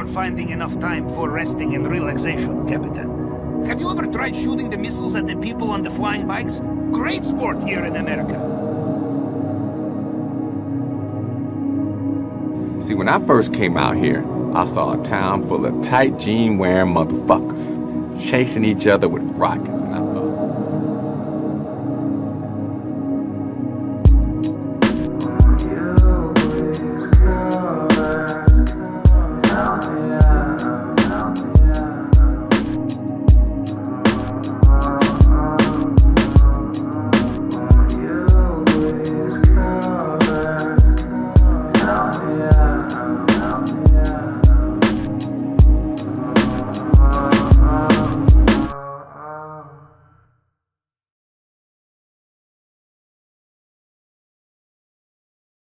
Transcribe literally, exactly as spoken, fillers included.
finding enough time for resting and relaxation, Capitan. Have you ever tried shooting the missiles at the people on the flying bikes? Great sport here in America. See, when I first came out here, I saw a town full of tight jean-wearing motherfuckers chasing each other with rockets, and